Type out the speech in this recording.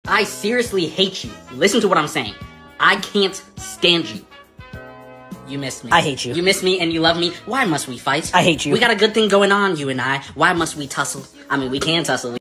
I seriously hate you. Listen to what I'm saying. I can't stand you. You miss me. I hate you. You miss me and you love me. Why must we fight? I hate you. We got a good thing going on, you and I. Why must we tussle? I mean, we can tussle.